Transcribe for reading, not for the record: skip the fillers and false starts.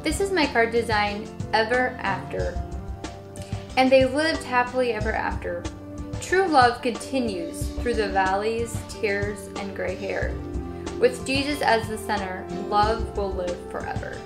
This is my card design, Ever After. And they lived happily ever after. True love continues through the valleys, tears, and gray hair. With Jesus as the center, love will live forever.